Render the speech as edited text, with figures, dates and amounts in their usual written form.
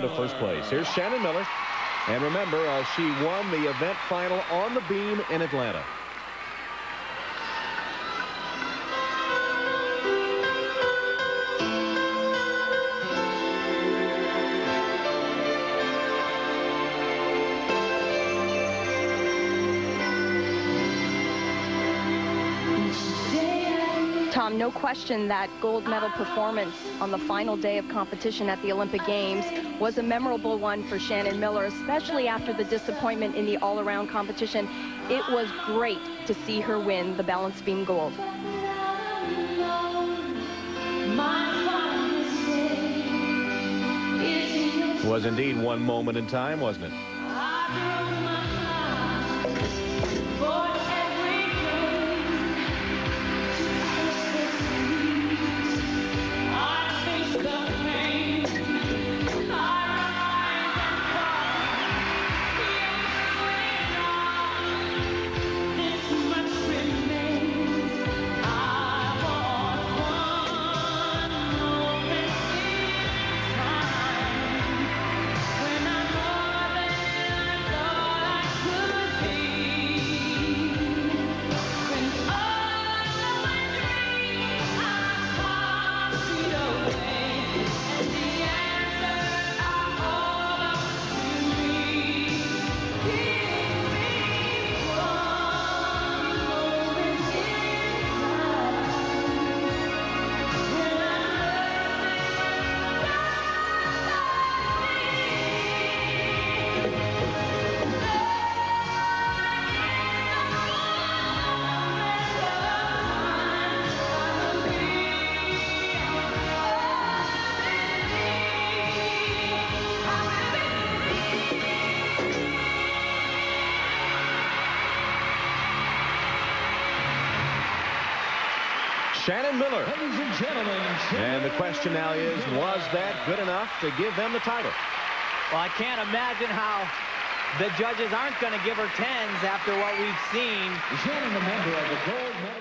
into first place. Here's Shannon Miller. And remember, she won the event final on the beam in Atlanta. Tom, no question that gold medal performance on the final day of competition at the Olympic Games was a memorable one for Shannon Miller, especially after the disappointment in the all-around competition. It was great to see her win the balance beam gold. Was indeed one moment in time, wasn't it? Shannon Miller. Ladies and gentlemen. And the question now is, was that good enough to give them the title? Well, I can't imagine how the judges aren't going to give her 10s after what we've seen. Shannon, a member of the gold medal.